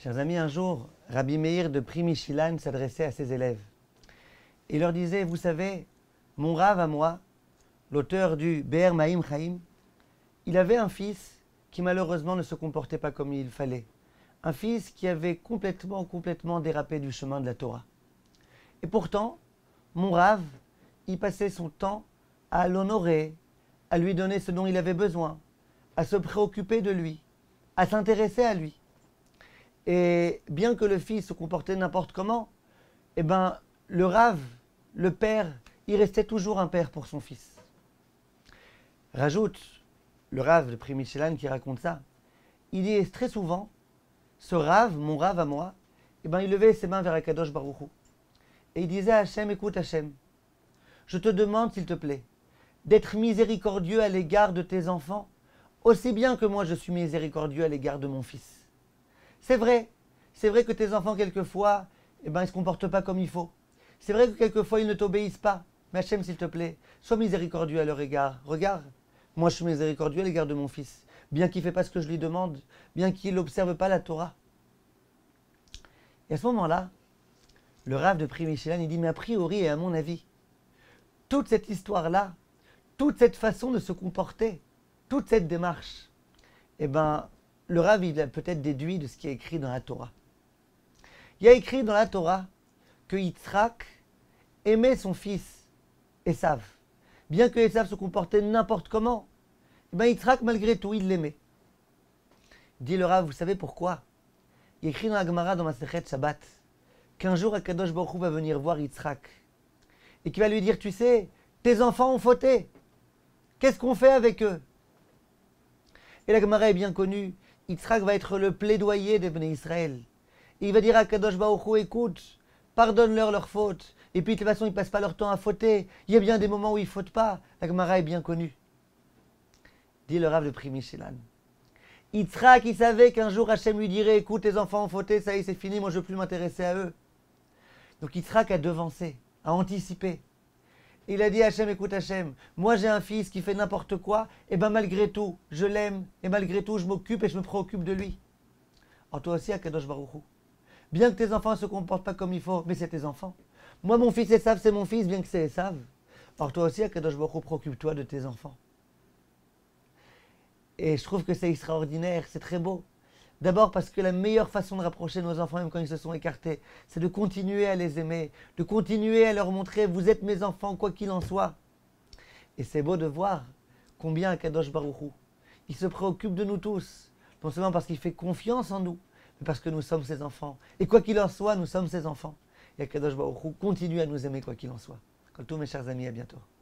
Chers amis, un jour, Rabbi Meir de Pri Mishilan s'adressait à ses élèves. Et il leur disait, vous savez, mon Rav à moi, l'auteur du Be'er Ma'im Chaim, il avait un fils qui malheureusement ne se comportait pas comme il fallait. Un fils qui avait complètement dérapé du chemin de la Torah. Et pourtant, mon Rav, il passait son temps à l'honorer, à lui donner ce dont il avait besoin, à se préoccuper de lui, à s'intéresser à lui. Et bien que le fils se comportait n'importe comment, eh ben, le Rav, le père, il restait toujours un père pour son fils. Rajoute le Rav de Pri Mishilan qui raconte ça. Il dit très souvent, ce Rav, mon Rav à moi, eh ben, il levait ses mains vers Akadosh Baruch Hu. Et il disait à Hachem, écoute Hachem, je te demande s'il te plaît, d'être miséricordieux à l'égard de tes enfants, aussi bien que moi je suis miséricordieux à l'égard de mon fils. C'est vrai que tes enfants quelquefois, eh ben, ils ne se comportent pas comme il faut. C'est vrai que quelquefois ils ne t'obéissent pas. Mais Hachem, s'il te plaît, sois miséricordieux à leur égard. Regarde, moi je suis miséricordieux à l'égard de mon fils, bien qu'il ne fait pas ce que je lui demande, bien qu'il n'observe pas la Torah. Et à ce moment-là, le Rav de Pri Mishilan, il dit, mais a priori et à mon avis, toute cette histoire-là, toute cette façon de se comporter, toute cette démarche, eh ben, le Rav, il a peut-être déduit de ce qui est écrit dans la Torah. Il y a écrit dans la Torah que Yitzhak aimait son fils, Esav. Bien que Esav se comportait n'importe comment, eh ben Yitzhak, malgré tout, il l'aimait. Dit le Rav, vous savez pourquoi? Il est écrit dans la Gemara, dans Masechet Shabbat, qu'un jour, Akadosh Baruch Hu va venir voir Yitzhak et qu'il va lui dire, tu sais, tes enfants ont fauté. Qu'est-ce qu'on fait avec eux? Et la Gemara est bien connue. Yitzhak va être le plaidoyer des Bnei Israël. Et il va dire à Kadosh Baruch Hu, écoute, pardonne-leur leurs fautes. Et puis de toute façon, ils ne passent pas leur temps à fauter. Il y a bien des moments où ils ne fautent pas. La Gemara est bien connue. Dit le Rav de Pri Mishilan. Yitzhak, il savait qu'un jour Hachem lui dirait, écoute, tes enfants ont fauté, ça y est, c'est fini, moi je ne veux plus m'intéresser à eux. Donc Yitzhak a devancé, a anticipé. Il a dit à Hachem, écoute Hachem, moi j'ai un fils qui fait n'importe quoi, et bien malgré tout, je l'aime, et malgré tout, je m'occupe et je me préoccupe de lui. Alors toi aussi, Akadosh Baruch Hu, bien que tes enfants ne se comportent pas comme il faut, mais c'est tes enfants. Moi, mon fils Esav, c'est mon fils, bien que c'est Esav. Alors toi aussi, Akadosh Baruch Hu, préoccupe-toi de tes enfants. Et je trouve que c'est extraordinaire, c'est très beau. D'abord parce que la meilleure façon de rapprocher nos enfants, même quand ils se sont écartés, c'est de continuer à les aimer, de continuer à leur montrer, vous êtes mes enfants, quoi qu'il en soit. Et c'est beau de voir combien Akadosh Baruch Hu, il se préoccupe de nous tous, non seulement parce qu'il fait confiance en nous, mais parce que nous sommes ses enfants. Et quoi qu'il en soit, nous sommes ses enfants. Et Akadosh Baruch Hu continue à nous aimer quoi qu'il en soit. Comme tous mes chers amis, à bientôt.